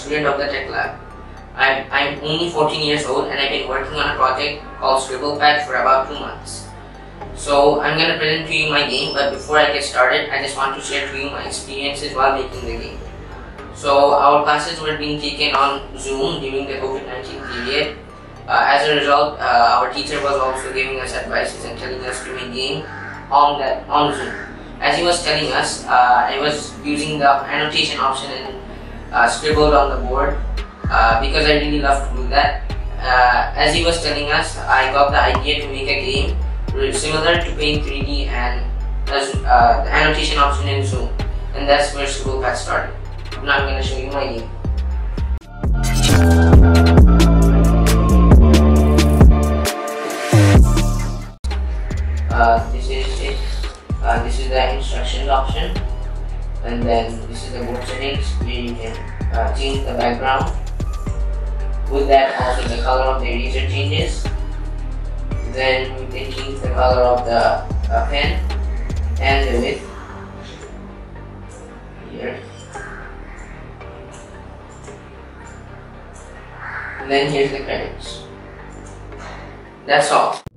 student of the tech lab. I'm only 14 years old and I've been working on a project called ScribblePad for about 2 months. So I'm going to present to you my game, but before I get started, I just want to share to you my experiences while making the game. So our classes were being taken on Zoom during the COVID-19 period. As a result, our teacher was also giving us advices and telling us to make game on Zoom. As he was telling us, I was using the annotation option and scribbled on the board because I really love to do that. As he was telling us, I got the idea to make a game similar to Paint 3D and the annotation option in Zoom, and that's where ScribblePad started. Now I'm going to show you my game. This is it. This is the instructions option, and then this is the board settings where you can change the background. With that, also the color of the eraser changes. Then we can change the color of the pen and the width here. And then here's the credits. That's all.